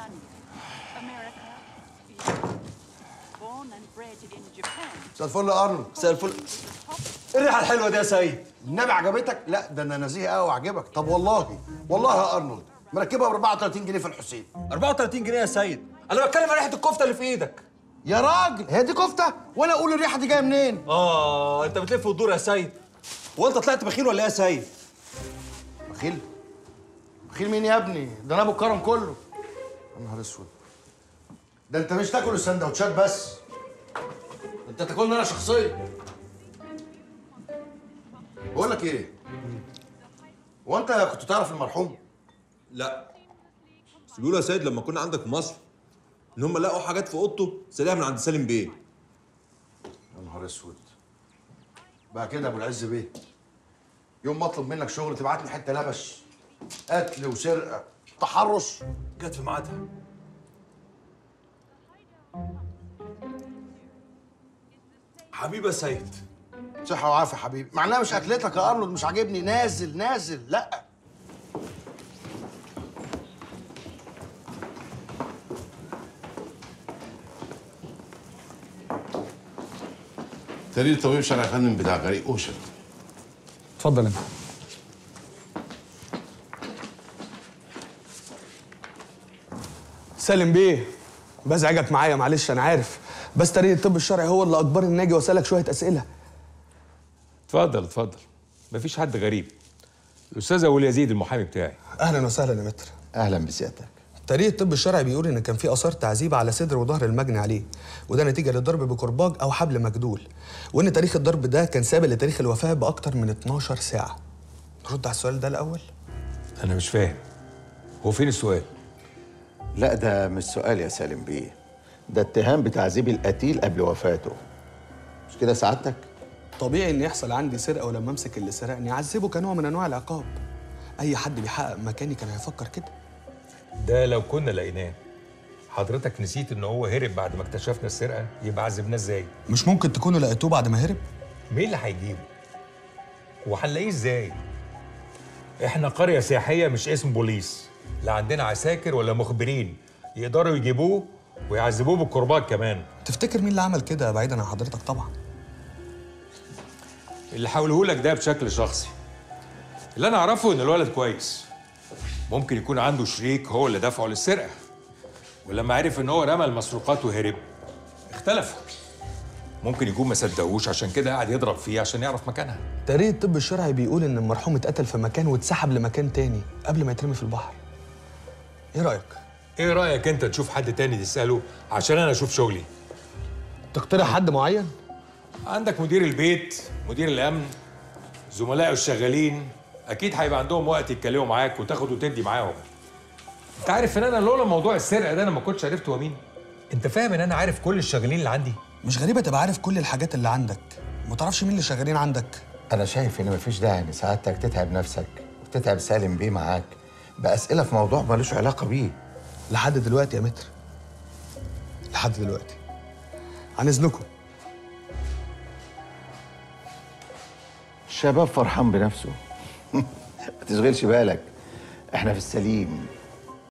مساء الفل يا ارنولد. مساء الفل. ايه الريحه الحلوه دي يا سيد؟ النبي عجبتك؟ لا ده انا نزيه قوي وعجبك. طب والله يا ارنولد مركبها ب 34 جنيه في الحسين. 34 جنيه يا سيد؟ انا بتكلم عن ريحه الكفته اللي في ايدك. يا راجل هي دي كفته؟ وانا اقول الريحه دي جايه منين؟ انت بتلف وتدور يا سيد. وانت طلعت بخيل ولا ايه يا سيد؟ بخيل؟ بخيل مين يا ابني؟ ده انا ابو الكرم كله. يا نهار اسود. ده انت مش تاكل السندوتشات بس، انت تاكلني انا شخصيا. بقول لك ايه؟ هو انت كنت تعرف المرحوم؟ لا، بس بيقولوا يا سيد لما كنا عندك في مصر ان هم لقوا حاجات في اوضته سرقها من عند سالم بيه. يا نهار اسود. بقى كده يا ابو العز بيه، يوم ما اطلب منك شغل تبعت لي حته لبش، قتل وسرقه تحرش. جت في ميعادها. حبيبي يا سيد. صحه وعافيه حبيبي. معناها مش اكلتك يا ارنولد، مش عاجبني. نازل لا. تقرير طبيب شرعي يا فندم بتاع غريق اوشن. اتفضل انت. سالم بيه، بزعجك معايا معلش انا عارف، بس تقرير الطب الشرعي هو اللي اجبرني اني اجي واسالك شويه اسئله. اتفضل. مفيش حد غريب. الاستاذ ابو اليزيد المحامي بتاعي. اهلا وسهلا يا متر. اهلا بسيادتك. تقرير الطب الشرعي بيقول ان كان في اثار تعذيب على صدر وظهر المجني عليه، وده نتيجه للضرب بكرباج او حبل مجدول، وان تاريخ الضرب ده كان سابق لتاريخ الوفاه باكتر من 12 ساعه. نرد على السؤال ده الاول؟ انا مش فاهم، هو فين السؤال؟ لا ده مش سؤال يا سالم بيه، ده اتهام بتعذيب القتيل قبل وفاته، مش كده سعادتك؟ طبيعي ان يحصل عندي سرقه ولما امسك اللي سرقني اعذبه كنوع من انواع العقاب. اي حد بيحقق مكاني كان هيفكر كده. ده لو كنا لقيناه. حضرتك نسيت ان هو هرب بعد ما اكتشفنا السرقه، يبقى عذبناه ازاي؟ مش ممكن تكونوا لقيتوه بعد ما هرب؟ مين اللي هيجيبه؟ وهنلاقيه ازاي؟ احنا قريه سياحيه مش اسم بوليس، لا عندنا عساكر ولا مخبرين يقدروا يجيبوه ويعذبوه بالكرباج كمان. تفتكر مين اللي عمل كده بعيدا عن حضرتك طبعا؟ اللي هقوله لك ده بشكل شخصي. اللي انا اعرفه ان الولد كويس، ممكن يكون عنده شريك هو اللي دفعه للسرقه، ولما عرف ان هو رمى المسروقات وهرب اختلف. ممكن يكون ما صدقوش عشان كده قاعد يضرب فيه عشان يعرف مكانها. تقرير الطب الشرعي بيقول ان المرحوم اتقتل في مكان واتسحب لمكان تاني قبل ما يترمي في البحر. ايه رايك؟ ايه رايك انت تشوف حد تاني تساله عشان انا اشوف شغلي؟ تقترح حد معين؟ عندك مدير البيت، مدير الامن، زملائه الشغالين، اكيد هيبقى عندهم وقت يتكلموا معاك وتاخد وتدي معاهم. انت عارف ان انا لولا موضوع السرقه ده انا ما كنتش عرفت هو مين. انت فاهم ان انا عارف كل الشغالين اللي عندي؟ مش غريبه تبقى عارف كل الحاجات اللي عندك وما تعرفش مين اللي شغالين عندك؟ انا شايف ان مفيش داعي ان سعادتك تتعب نفسك وتتعب سالم بيه معاك باسئله في موضوع ملوش علاقه بيه. لحد دلوقتي يا متر، لحد دلوقتي. عن اذنكم. الشباب فرحان بنفسه. ما تشغلش بالك، احنا في السليم